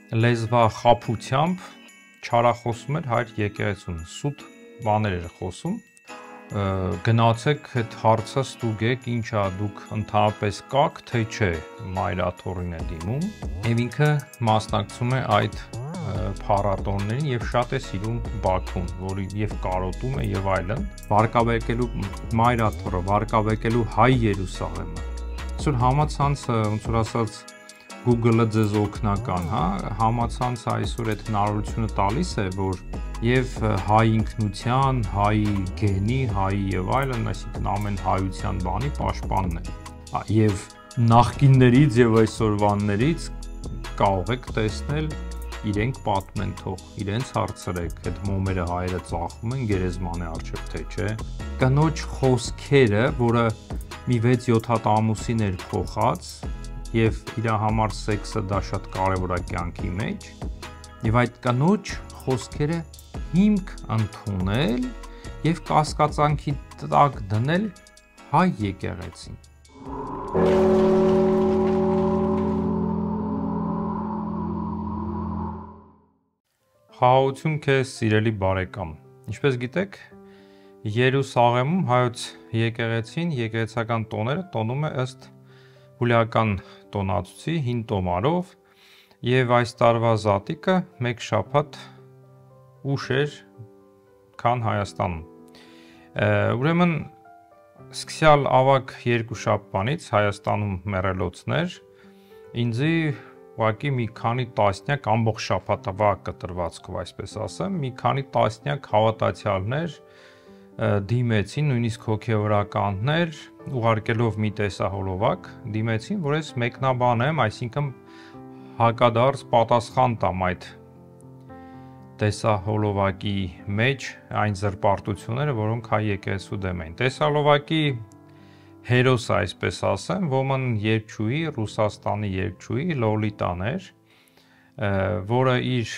լեզվախաբությամբ չարախոսում էր հայր եկեղեցուն, սուտ բաներ էր խոսում, գնացեք այդ հարցը ստուգեք, ինչա դուք ընդհանրապես կաք, թե չէ մայրաթորին է դիմում, եւ ինքը մասնակցում է այդ փառատոններին եւ շատ է սիրում Բաքուն, որի եւ կարոտում է եւ այլն, վարկաբեկելու մայրաթորը, վարկաբեկելու հայ Երուսաղեմը։ Այսօր համացանցը, ոնց որ ասած, Google-ը ձեզ օգնական, հա, համացանցը այսօր այդ հնարավորությունը տալիս է, որ եւ հայ ինքնության, հայ գենի, հայ եւ այլն, այսինքն ամեն հայության բանի պաշտպանն է։ Եվ նախկիններից եւ այսօրվաններից կարող եք տեսնել, իրենք պատմեն թող, իրենց հարցրեք, այդ մոմերը հայերը ծախում են գերեզմանի առջև, թե չէ։ Կնոջ խոսքերը, որը մի 6-7 հատ ամուսին էր փոխած, եւ իր համար սեքսը դա շատ կարեւոր է կյանքի մեջ, եւ այդ կնոջ խոսքերը հիմք ընդունել եւ կասկածանքի տակ դնել հայ եկեղեցին։ Խաղաղություն քեզ, սիրելի բարեկամ։ Ինչպես գիտեք, Երուսաղեմում հայոց եկեղեցին եկեղեցական տոները տոնում է ըստ հուլիական տոնացուցի հին տոմարով եւ այս տարվա զատիկը մեկ շաբաթ ուշ էր, քան Հայաստանում։ Ուրեմն սկսյալ ավագ երկու շաբթվանից Հայաստանում մեռելոցներ, ինձի ուղղակի մի քանի տասնյակ ամբողջ շաբաթվա կտրվածքով, այսպես ասեմ, մի քանի տասնյակ հավատացյալներ դիմեցին, նույնիսկ հոգևորականներ, ուղարկելով մի տեսահոլովակ, դիմեցին, որ ես մեկնաբանեմ, այսինքն հակադարձ պատասխան տամ այդ տեսահոլովակի մեջ այն զրպարտությունները, որոնք հայ եկեղեցու դեմ էին։ Տեսահոլովակի հերոսը, այսպես ասեմ, ոմն երգչուհի, Ռուսաստանի երգչուհի Լոլիտան էր, որը իր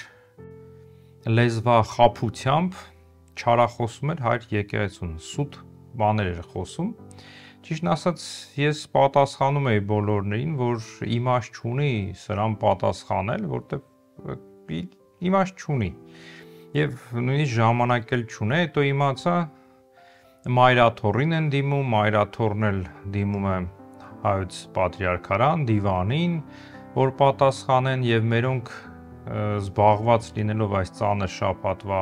լեզվախաբությամբ չարախոսում էր հայր եկեղեցուն, սուտ բաներ էր խոսում։ Ճիշտն ասած, ես պատասխանում էի բոլորներին, որ իմաստ չունի սրան պատասխանել, որտեղ իմաստ չունի։ Եվ նույնիսկ ժամանակ էլ չունի, հետո իմացա մայրաթորին են դիմում, մայրաթորն էլ դիմում է հայոց պատրիարքարան, դիվանին, որ պատասխանեն, եւ մերոնք զբաղված լինելով այս ծանր շաբաթվա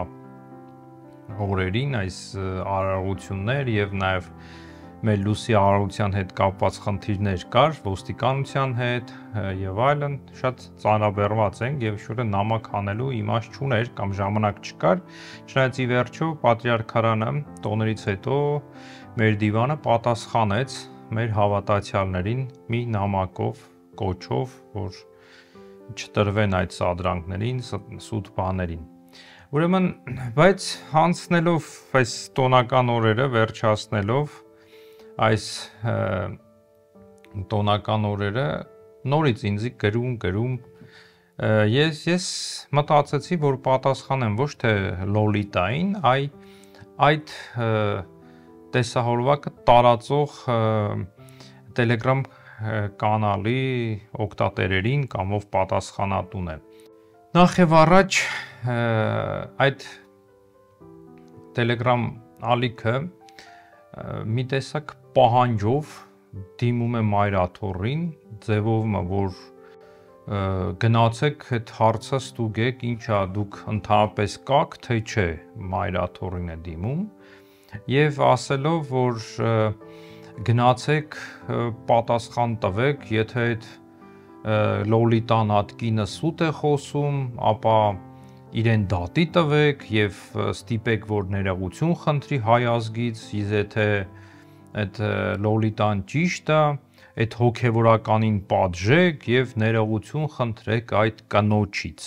օրերին, այս արարողություններ եւ նաեւ մեր լուսի արարողության հետ կապված խնդիրներ կար, ոստիկանության հետ եւ այլն, շատ ծանրաբեռնված ենք եւ շուտը նամակ հանելու իմաստ չուներ կամ ժամանակ չկար, չնայած ի վերջո պատրիարքարանը տոներից հետո մեր դիվանը պատասխանեց մեր հավատացյալներին մի նամակով, կոչով, որ չտրվեն այդ սադրանքներին, սուտ բաներին։ Ուրեմն, բայց հանցնելով այս տոնական օրերը, վերջացնելով այս տոնական օրերը, նորից ինձի գրում, ես մտածեցի, որ պատասխանեմ ոչ թե Լոլիտային, այդ տեսահոլովակը տարածող Telegram կանալի օգտատերերին կամ ով պատասխանատուն է։ Նախ եւ առաջ այդ Telegram ալիքը մի տեսակ պահանջով դիմում է մայրաթորին, ձևով որ գնացեք այդ հարցը ստուգեք, ինչա դուք ընդհանրապես կաք, թե չէ մայրաթորին է դիմում, եւ ասելով, որ գնացեք պատասխան տվեք, եթե այդ Լոլիտան ատկինը սուտ է խոսում, ապա իրեն դատի տվեք եւ ստիպեք, որ ներողություն խնդրի հայ ազգից, եթե այդ Լոլիտան ճիշտ է, այդ հոգևորականին պատժեք եւ ներողություն խնդրեք այդ կնոջից։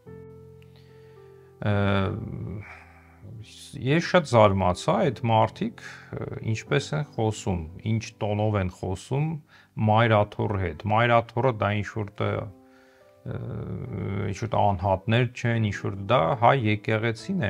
Ես շատ զարմացա այդ մարդիկ ինչպես են խոսում, ինչ տոնով են խոսում մայրաթորի հետ։ Մայրաթորը դա ինչ-որ անհատներ չեն, ինչ-որ դա հայ եկեղեցին է։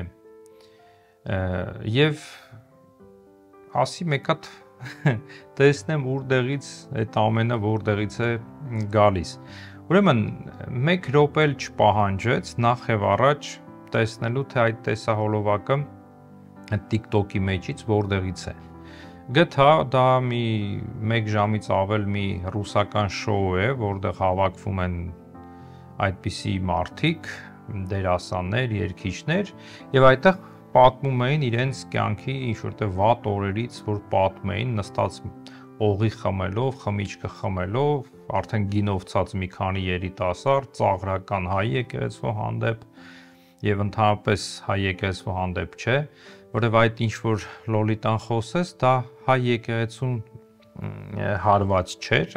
Եվ ասի մեկ հատ տեսնեմ որտեղից այդ ամենը որտեղից է գալիս։ Ուրեմն 1 րոպե չպահանջեց նախ եւ առաջ տեսնելու թե այդ տեսահոլովակը TikTok-ի մեջից որտեղից է։ Գտա դա մի 1 ժամից ավել մի ռուսական շոու է, որտեղ հավաքվում են այդպիսի մարդիկ, դերասաններ, երգիչներ եւ այդտեղ պատմում էին իրենց կյանքի ինչ-որտեղ վատ օրերից, որ պատմում էին նստած օղի խմելով, խմիչքը խմելով, արդեն գինովցած մի քանի երիտասարդ, ծաղրական հայ եկեղեցու հանդեպ եւ ընդհանրապես հայ եկեղեցու հանդեպ չէ, որովհետեւ այդ ինչ որ լոլիտան խոսես, դա հայ եկեղեցուն հարված չէր,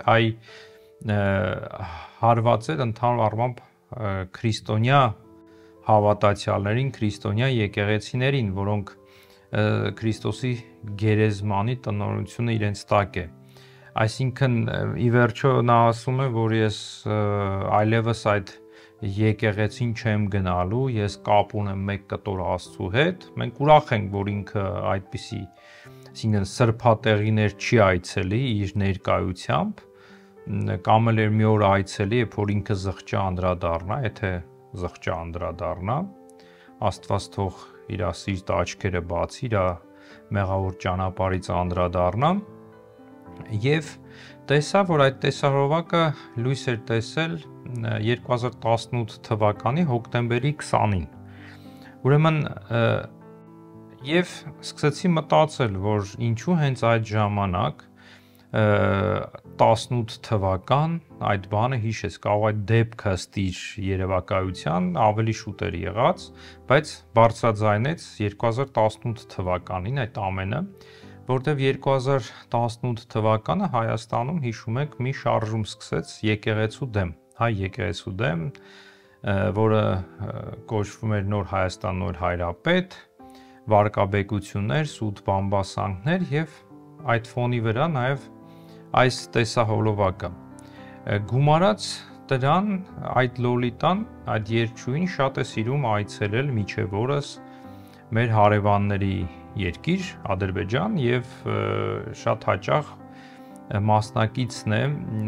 հարված էր ընդհանուր առմամբ քրիստոնյա հավատացյալներին, քրիստոնյա եկեղեցիներին, որոնք Քրիստոսի գերեզմանի տնօրինությունը իրենց տակ է։ Այսինքն ի վերջո նա ասում է, որ ես այլևս այդ եկեղեցին չեմ գնալու, ես կապ ունեմ մեկ կտոր Աստծու հետ։ Մենք ուրախ ենք, որ ինքը այդպիսի, այսինքն սրբատեղիներ չի այցելի իր ներկայությամբ, կամ էլ մի օր այցելի, երբ որ ինքը զղջա անդրադառնա, եթե զղջա անդրադառնա, Աստված թող իր սիրտ աչքերը բացի, իր մեղավոր ճանապարհից անդրադառնա եւ տեսա, որ այդ տեսահոլովակը լույս էր տեսել 2018 թվականի հոկտեմբերի 20-ին։ Ուրեմն եւ սկսեցի մտածել, որ ինչու հենց այդ ժամանակ 18 թվական այդ բանը հիշես, կարող այդ դեպքը ըստ երևակայության ավելի շուտ էր եղած, բայց բարձրաձայնեց 2018 թվականին այդ ամենը, որտեվ 2018 թվականը Հայաստանում հիշում եք մի շարժում սկսեց եկեղեցու դեմ, հայ եկեղեցու դեմ, որը կոչվում էր Նոր Հայաստան, Նոր Հայրապետ, վարկաբեկություններ, սուտ բամբասանքներ եւ այդ ֆոնի վրա նաեւ այս տեսահոլովակը գումարած դրան այդ լոլիտան, այդ երգչուհին շատ է սիրում այցելել միջև օրս մեր հարևանների երկիր Ադրբեջան եւ շատ հաճախ մասնակիցն է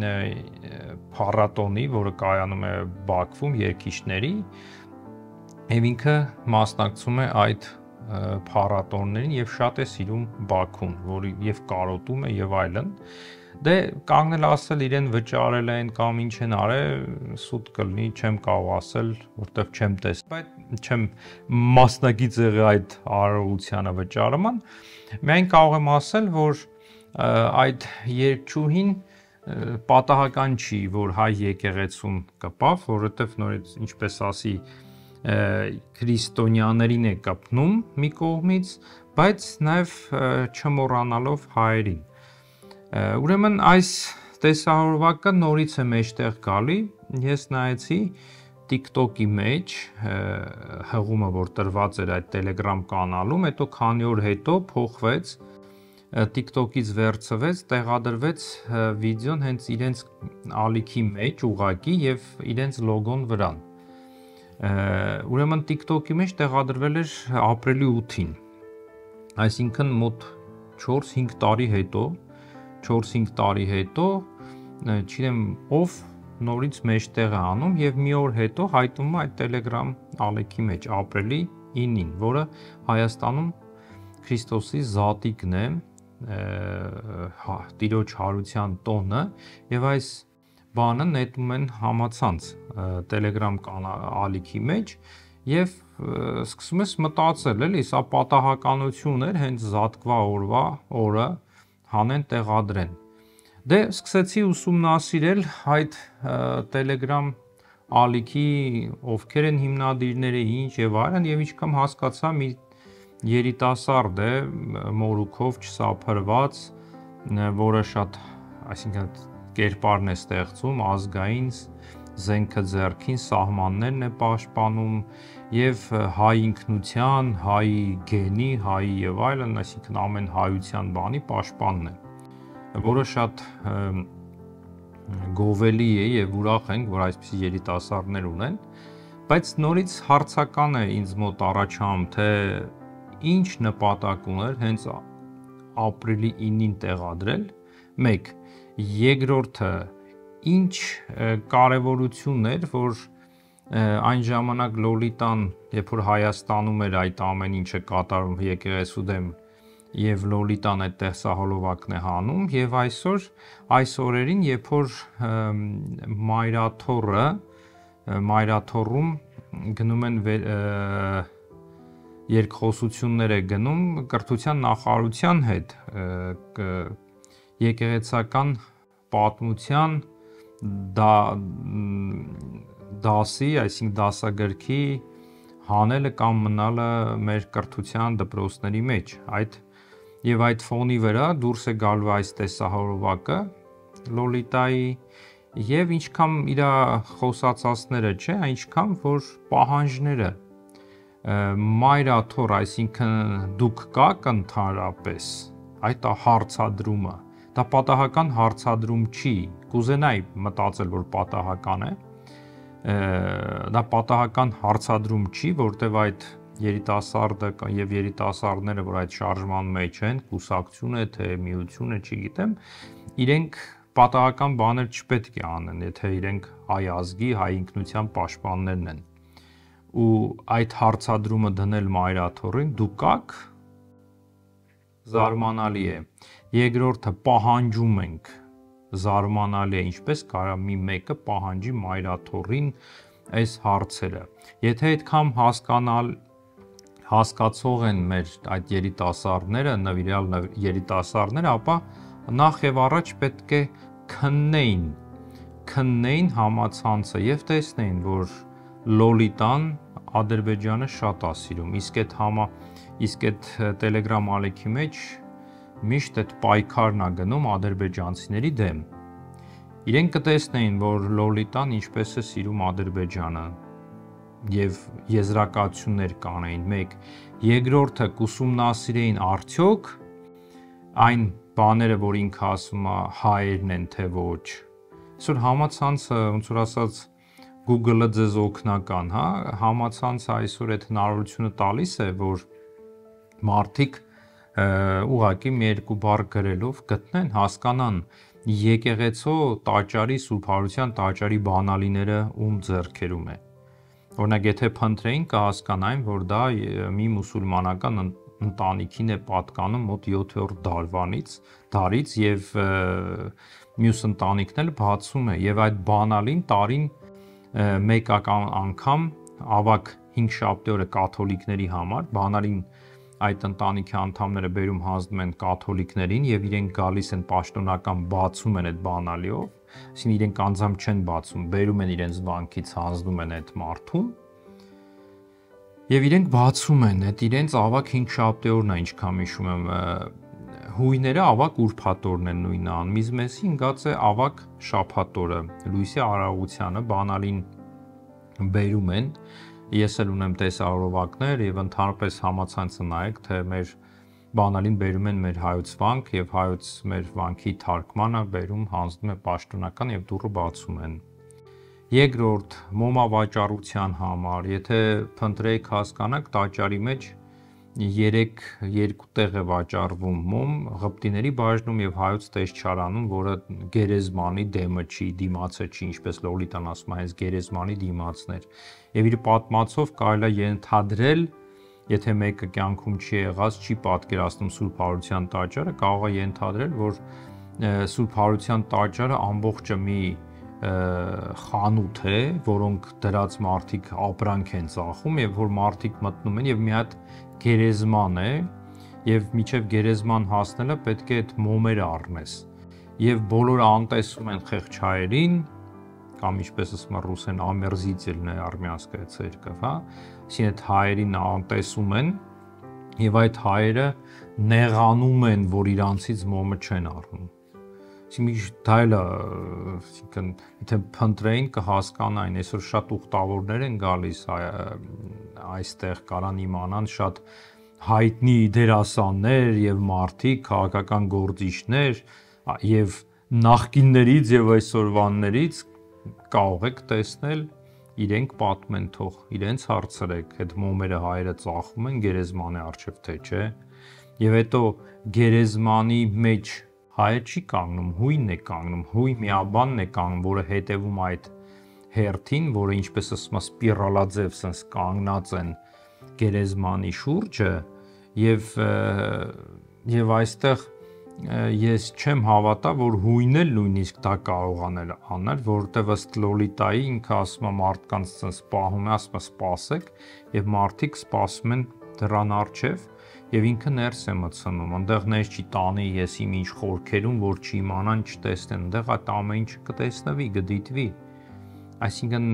փառատոնի, որը կայանում է Բաքվում երգիչների եւ ինքը մասնակցում է այդ փառատոններին եւ շատ է սիրում Բաքուն, որը եւ կարոտում է եւ այլն։ Դե կանգնել ասել իրեն վճարել են կամ ինչ են արել, սուտ կլինի, չեմ կարող ասել, որտեվ չեմ տեսել, բայց չեմ մասնակից եղել այդ արարողությանը վճարման։ Միայն կարող եմ ասել, որ այդ երգչուհին պատահական չի, որ հայ եկեղեցում կպավ, որովհետև նորից ինչպես ասի քրիստոնյաներին է կապնում մի կողմից, բայց նաև չմոռանալով հայերին։ Ուրեմն այս տեսահոլովակը նորից է մեջտեղ գալի, ես նայեցի TikTok-ի մեջ հղումը, որ տրված էր այդ Telegram կանալում, հետո քանի օր հետո փոխվեց, TikTok-ից վերցվեց, տեղադրվեց վիդեոն հենց իրենց ալիքի մեջ ուղակի եւ իրենց լոգոն վրան։ Ուրեմն TikTok-ի մեջ տեղադրվել էր ապրիլի 8-ին, այսինքն մոտ 4-5 տարի հետո, 4-5 տարի հետո, չգիտեմ ով նորից մեջտեղ է անում եւ մի օր հետո հայտնում է այդ Telegram ալիքի մեջ ապրիլի 9-ին, որը Հայաստանում Քրիստոսի զատիկն է, Տիրոջ հարության տոնը եւ այս բանը նետում են համացանց Telegram ալիքի մեջ եւ սկսում ես մտածել, էլի, սա պատահականություն էր, հենց զատկվա օրվա օրը հանեն տեղադրեն։ Դե սկսեցի ուսումնասիրել այդ Telegram ալիքի ովքեր են հիմնադիրները, ինչ եւ այլն եւ ինչքան հասկացա մի երիտասարդ է մորուքով չսափրված, որը շատ, այսինքն կերպարն է ստեղծում, ազգային զենքը ձեռքին, սահմաններն է պաշտպանում եւ հայ ինքնության, հայ գենի, հայ եւ այլն, այսինքն ամեն հայության բանի պաշտպանն է, որը շատ գովելի է եւ ուրախ ենք, որ այսպիսի երիտասարդներ ունեն, բայց նորից հարցական է ինձ մոտ առաջանում, թե ինչ նպատակ ուներ հենց ապրիլի 9-ին տեղադրել, մեկ, երկրորդը ինչ կարևորություն էր, որ այն ժամանակ Լոլիտան, երբ որ Հայաստանում էր այդ ամեն ինչը կատարում եկեղեցու դեմ եւ Լոլիտան այդ տեսահոլովակն է հանում եւ այս օրերին, երբ որ մայրաթոռում գնում են երկխոսություններ է գնում կրթության նախարարության հետ եկեղեցական պատմության դասի, այսինքն դասագրքի հանելը կամ մնալը մեր կրթության դպրոցների մեջ եւ այդ ֆոնի վրա դուրս է գալու այս տեսահոլովակը Լոլիտայի եւ ինչքան իր խոսացածները չէ, այնքան որ պահանջները մայրաթոռ, այսինքն դուք կաք ընդհանրապես այդ հարցադրումը դա պատահական հարցադրում չի, կուզենայի մտածել որ պատահական է դա պատահական հարցադրում չի, որտեվ այդ երիտասարդը եւ երիտասարդները, որ այդ շարժման մեջ են, կուսակցությունը թե միությունը, չգիտեմ, իրենք պատահական բաներ չպետք է անեն, եթե իրենք հայ ազգի, հայ ինքնության պաշտպաններն են։ Ու այդ հարցադրումը դնել մայրաթոռին, դու կաք զարմանալի է։ Երկրորդը պահանջում ենք զարմանալի է, ինչպես կարա մի մեկը պահանջի մայրաթոռին այս հարցերը։ Եթե այդքան հասկացող են մեր այդ երիտասարդները, նվիրյալ երիտասարդները, ապա նախ եւ առաջ պետք է քննեին համացանցը եւ տեսնեին, որ Լոլիտան Ադրբեջանը շատ է սիրում, իսկ այդ Telegram ալիքի մեջ միշտ այդ պայքարն է գնում ադրբեջանցիների դեմ։ Իրենք կտեսնեին, որ Լոլիտան ինչպես է սիրում Ադրբեջանը եւ եզրակացություններ կանեին մեկ, երկրորդը կուսումնասիրեին արդյոք այն բաները, որ ինքը ասում է հայերն են թե ոչ։ Այսօր համացանցը, ոնց որ ասած Google-ը ձեզ օգնական, հա, համացանցը այսօր այդ հնարավորությունը տալիս է, որ մարդիկ ուղղակի մի երկու բառ գրելով գտնեն, հասկանան եկեղեցու տաճարի Սուրբ Հարության տաճարի բանալիները ում ձեռքերում է։ Օրինակ, եթե փնտրեին կհասկանային, որ դա մի մուսուլմանական ընտանիքին է պատկանում մոտ 7-րդ դարից եւ մյուս ընտանիքն էլ բացում է եւ այդ բանալին տարին մեկ անգամ ավակ 5 շաբթի օրը կաթոլիկների համար բանալին այդ ընտանիքի անդամները բերում հանձնում են կաթոլիկներին եւ իրենք գալիս են պաշտոնական բացում են այդ բանալիով, այսինքն իրենք անձամբ չեն բացում, բերում են իրենց վանքից հանձնում են այդ մարդուն եւ իրենք բացում են այդ իրենց ավակ 5 շաբթի օրն է, ինչքան հիշում եմ, հույները ավակ ուրբաթ օրն են նույնը անմիզմեսի ընկած է ավակ շաբաթ օրը, լույսի արարողությանը բանալին բերում են Ես էլ ունեմ տեսահոլովակներ եւ ընդհանրապես համացանցը նայեք, թե մեր բանալին բերում են մեր հայոց վանք եւ հայոց մեր վանքի թարգմանը բերում հանձնում է պաշտոնական եւ դուռը բացում են։ Երկրորդ, մոմա վաճառության համար, եթե փնտրեք հասկանաք, տաճարի մեջ 2 տեղ է վաճառվում մոմ, ղպտիների բաժնում եւ հայոց տեսչարանում, որը գերեզմանի դեմը չի, դիմացը չի, ինչպես Լոլիտան ասում է, հենց գերեզմանի դիմացներ։ Եվ իր պատմածով կարելի է ենթադրել, եթե մեկը կյանքում չի եղած, չի պատկերացնում Սուրբ Հարության տաճարը, կարող է ենթադրել, որ Սուրբ Հարության տաճարը ամբողջը մի խանութ է, որոնք դրած մարդիկ ապրանք են ծախում եւ որ մարդիկ մտնում են եւ մի հատ գերեզման է եւ միջև գերեզման հասնելը պետք է այդ մոմերը առնես եւ բոլորը անտեսում են խեղճայերին կամ ինչպես ասում են ռուսեն ամերզիցելն է արմյանская церковь, հա, այսինքն այդ հայերին անտեսում են եւ այդ հայերը նեղանում են, որ իրանցից մոմը չեն առնում։ Դա էլ է, այսինքն եթե փնտրեին կհասկանային, այսօր շատ ուխտավորներ են գալիս այստեղ կարան իմանան շատ հայտնի դերասաններ եւ մարդիկ, քաղաքական գործիչներ եւ նախկիններից եւ այսօրվաններից կարող եք տեսնել իրենք պատմեն թող իրենց հարցրեք, այդ մոմերը հայերը ծախում են գերեզմանի առջև թե չէ եւ հետո գերեզմանի մեջ հայը չի կանգնում, հույնն է կանգնում, հույն միաբանն է կանգնում, որը հետևում այդ հերթին, որը ինչպես ասում է սպիրալաձև sense կանգնած են գերեզմանի շուրջը եւ այստեղ ես չեմ հավատա, որ հույնը նույնիսկ դա կարող անել, որովհետև ըստ Լոլիտայի ինքը ասում է մարդկանց sense պահում է, ասում է սպասեք եւ մարդիկ սպասում են դրան առջև եւ ինքը ներս է մտցնում, այնտեղ ներս չի տանի ես իմ ինչ խորքերում, որ չիմանան, չտեսնեն, այնտեղ այդ ամեն ինչը կտեսնվի, կդիտվի։ Այսինքն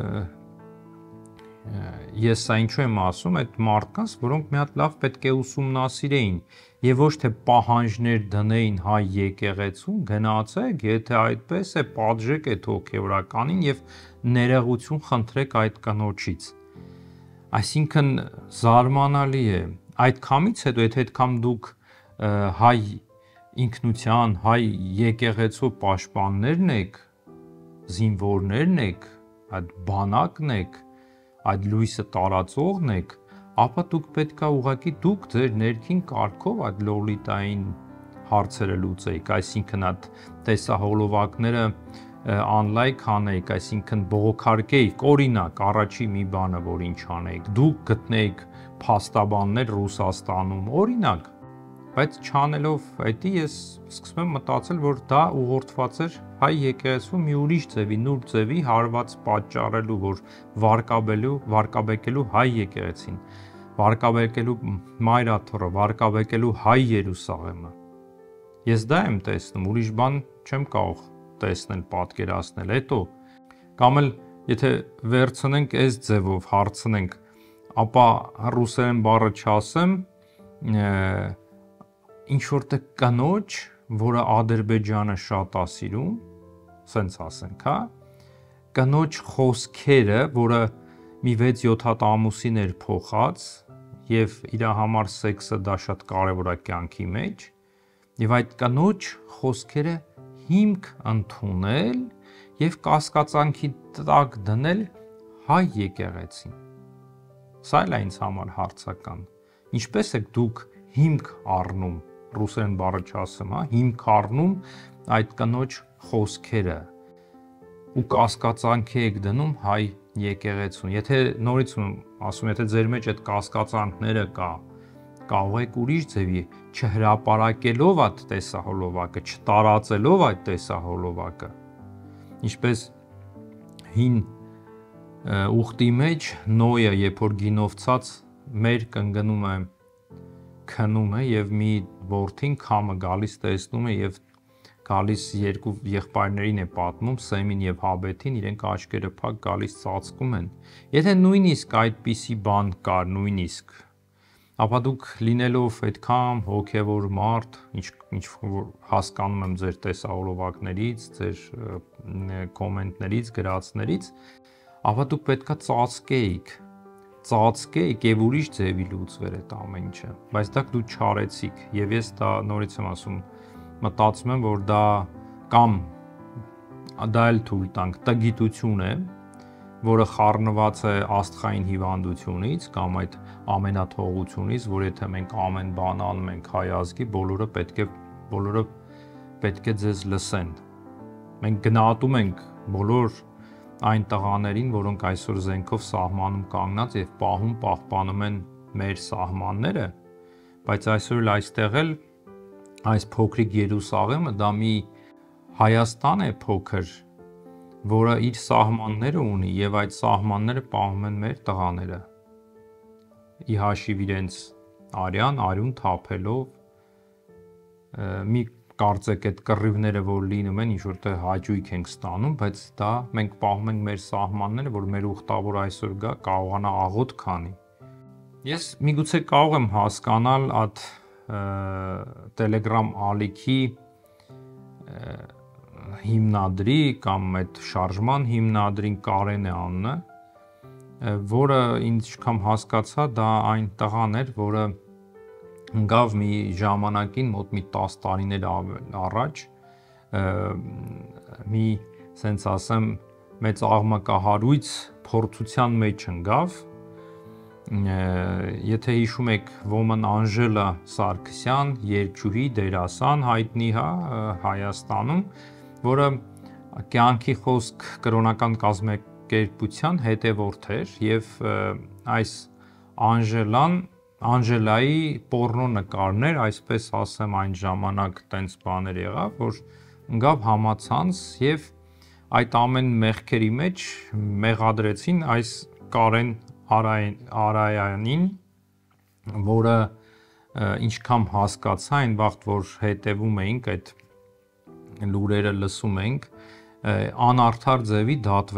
ես սա ինչու եմ ասում, այդ մարդկանց, որոնք մի հատ լավ պետք է ուսումնասիրեին եւ ոչ թե պահանջներ դնեին հայ եկեղեցուն, գնացեք, եթե այդպես է, պատժեք այդ հոգեվորականին եւ ներողություն խնդրեք այդ կնոջից։ Այսինքն զարմանալի է, այդ կամից հետո, եթե այդքան դուք հայ ինքնության, հայ եկեղեցու պաշտպաններն եք, զինվորներն եք, այդ բանակն եք, այդ լույսը տարածողն եք, ապա դուք պետք է ուղղակի դուք ձեր ներքին կարգով այդ Լոլիտային հարցերը լուծեիք, այսինքն այդ տեսահոլովակները անլայք անեիք, այսինքն բողոքարկեիք, օրինակ, առաջի մի բանը, որ ինչ անեիք, դուք գտնեիք փաստաբաններ Ռուսաստանում, օրինակ, բայց չանելով այդի ես սկսում եմ մտածել, որ դա ուղղորդված էր հայ եկեղեցու մի ուրիշ ձևի, նուրբ ձևի հարված պատճառելու, որ վարկաբեկելու հայ եկեղեցին, վարկաբեկելու Մայրաթոռը, վարկաբեկելու հայ Երուսաղեմը։ Ես դա եմ տեսնում, ուրիշ բան չեմ կարող տեսնել, պատկերացնել, հետո կամ էլ եթե վերցնենք այս ձևով հարցնենք, ապա ռուսերեն բառը չասեմ, ինչ որտեղ կնոջ, որը Ադրբեջանը շատ է սիրում, սենց ասենք, հա, կնոջ խոսքերը, որը մի 6-7 հատ ամուսին էր փոխած եւ իր համար սեքսը դա շատ կարեւոր է կյանքի մեջ, եւ այդ կնոջ խոսքերը հիմք ընդունել եւ կասկածանքի տակ դնել հայ եկեղեցին։ Սա էլ է ինձ համար հարցական։ Ինչպես եք դուք հիմք առնում, ռուսերեն բառը չասեմ, հա, հիմք առնում այդ կնոջ խոսքերը ու կասկածանքի եք դնում հայ եկեղեցուն։ Եթե նորից ասում, եթե ձեր մեջ այդ կասկածանքները կա, կարող եք ուրիշ ձևի չհրապարակելով այդ տեսահոլովակը, չտարածելով այդ տեսահոլովակը։ Ինչպես հին ուխտի մեջ Նոյը, երբ որ գինովցած մեր կնգնում է, քնում է եւ մի որդին քամը գալիս տեսնում է եւ գալիս երկու եղբայրներին է պատմում, Սեմին եւ Հաբեթին, իրենք աչքերը փակ գալիս ծածկում են։ Եթե նույնիսկ այդպիսի բան կար, նույնիսկ, ապա դուք լինելով այդքան հոգևոր մարդ, ինչ որ հասկանում եմ ձեր տեսահոլովակներից, ձեր կոմենտներից, գրածներից, ապա դուք պետքա ծածկեիք եւ ուրիշ ձևի լուծվեր այդ ամեն ինչը, բայց դա դու չարեցիք եւ ես դա նորից եմ ասում, մտածում եմ, որ դա կամ դա էլ թույլ տանք, տգիտություն է, որը խառնված է աստղային հիվանդությունից կամ այդ ամենաթողությունից, որ եթե մենք ամեն բան անում ենք հայ ազգի, բոլորը պետք է ձեզ լսեն։ Մենք գնահատում ենք բոլոր այն տղաներին, որոնք այսօր զենքով սահմանում կանգնած եւ պահպանում են մեր սահմանները, բայց այսօր էլ այստեղ էլ այս փոքրիկ Երուսաղեմը դա մի Հայաստան է փոքր, որը իր սահմանները ունի եւ այդ սահմանները պահում են մեր տղաները։ Ի հաշիվ իրենց արյուն թափելով մի կարծեք այդ կռիվները, որ լինում են, ինչ որտեղ հաճույք ենք ստանում, բայց դա մենք պահում ենք մեր սահմանները, որ մեր ուխտավոր այսօր գա կարողանա աղոտ քանի։ Ես միգուցե կարող եմ հասկանալ այդ Telegram ալիքի հիմնադրի կամ այդ շարժման հիմնադրին Կարեն է անունը, որը ինչքան հասկացա, դա այն տղան էր, որը գավ մի ժամանակին մոտ մի 10 տարիներ առաջ մի սենց ասեմ մեծ աղմկահարույց փորձության մեջ ընկավ Եթե հիշում եք Woman Անժելա Սարգսյան, երգչուհի, դերասան հայտնի Հայաստանում, որը կյանքի խոսք կրոնական կազմակերպության հետևորդ էր եւ այս Անժելայի պոռնո նկարներ, այսպես ասեմ, այն ժամանակ տենց բաներ եղավ, որ ընկավ համացանց եւ այդ ամեն մեղքերի մեջ մեղադրեցին այս Կարեն Արայանին, որը ինչքան հասկացա այն վաղտ, որ հետևում էինք այդ լուրերը լսում ենք, անարդար ձևի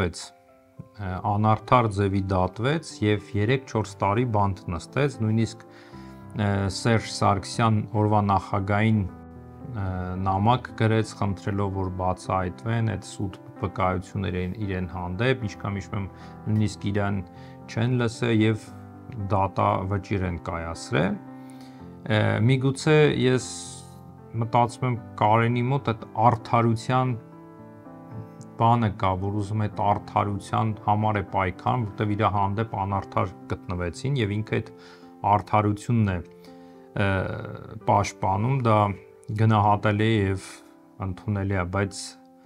դատվեց եւ 3-4 տարի բանտ նստեց, նույնիսկ Սերժ Սարգսյան օրվա նախագահային նամակ գրեց, խնդրելով որ բացահայտվեն այդ սուտ վկայությունները իրեն հանդեպ, ինչքան հիշում եմ, նույնիսկ իրան չեն լսել եւ դատավճիռ են կայացրել։ Միգուցե ես մտածում եմ Կարենի մոտ այդ արդարության բանը կա, որ ուզում է այդ արդարության համար է պայքարում, որտեղ իր հանդեպ անարդար գտնվեցին եւ ինքը այդ արդարությունն է պաշտպանում, դա գնահատելի է եւ ընդունելի է, բայց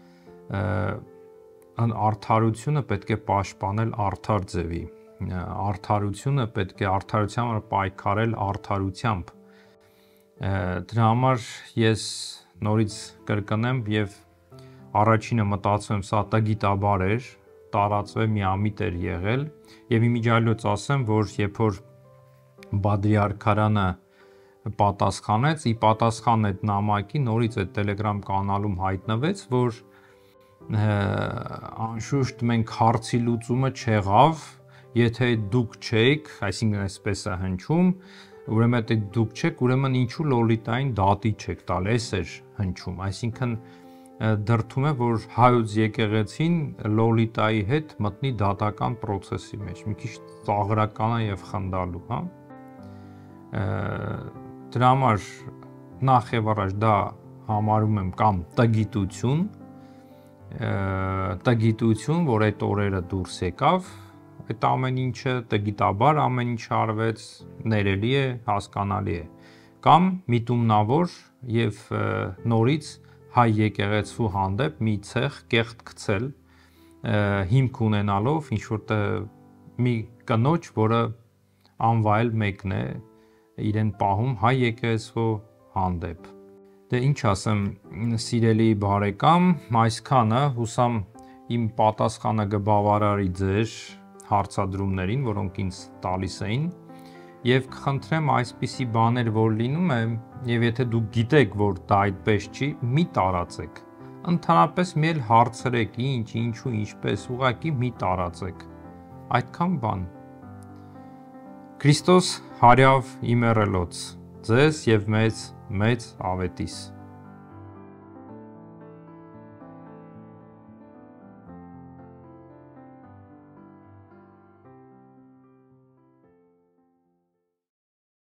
արդարությունը պետք է պաշտպանել արդար ձևի, արդարությունը պետք է արդարության համար պայքարել արդարությամբ։ Դրա համար ես նորից կրկնեմ եւ առաջինը մտածում եմ, սա տգիտաբար էր, տարածվել միամիտ էր եղել եւ իմիջիայլոց ասեմ, որ երբ որ Բադրիարքարյանը պատասխանեց, ի պատասխան այդ նամակի նորից այդ Telegram կանալում հայտնվեց, որ անշուշտ մենք հարցի լուծումը չեղավ, եթե դուք չեք, այսինքն այսպես է հնչում, ուրեմն եթե դուք չեք, ուրեմն ինչու Լոլիտային դատի չեք տալ, էս էր հնչում, այսինքն դրդում է, որ հայոց եկեղեցին Լոլիտայի հետ մտնի դատական process-ի մեջ, մի քիչ ծաղրական է եւ խնդալու, հա։ Դրա համար նախ եւ առաջ դա համարում եմ կամ տգիտություն, որ այդ օրերը դուրս եկավ, այդ ամեն ինչը տգիտաբար ամեն ինչ արվեց, ներելի է, հասկանալի է, կամ միտումնավոր եւ նորից հայ եկեղեցու հանդեպ մի ցեղ կեղտ գցել, հիմք ունենալով ինչ որտեղ մի կնոջ, որը անվայել մեկն է, իրեն պահում հայ եկեղեցու հանդեպ։ Դե ինչ ասեմ, սիրելի բարեկամ, այսքանը հուսամ իմ պատասխանը կբավարարի ձեր հարցադրումներին, որոնք ինձ տալիս էին, եւ կխնդրեմ այսպիսի բաներ, որ լինում է, եւ եթե դուք գիտեք, որ դա այդպես չի, մի տարածեք։ Ընդհանրապես մի էլ հարցրեք, ինչու, ինչպես, ուղղակի մի տարածեք։ Այդքան բան։ Քրիստոս հարյավ իմեռելոց, ձեզ եւ մեծ ավետիս։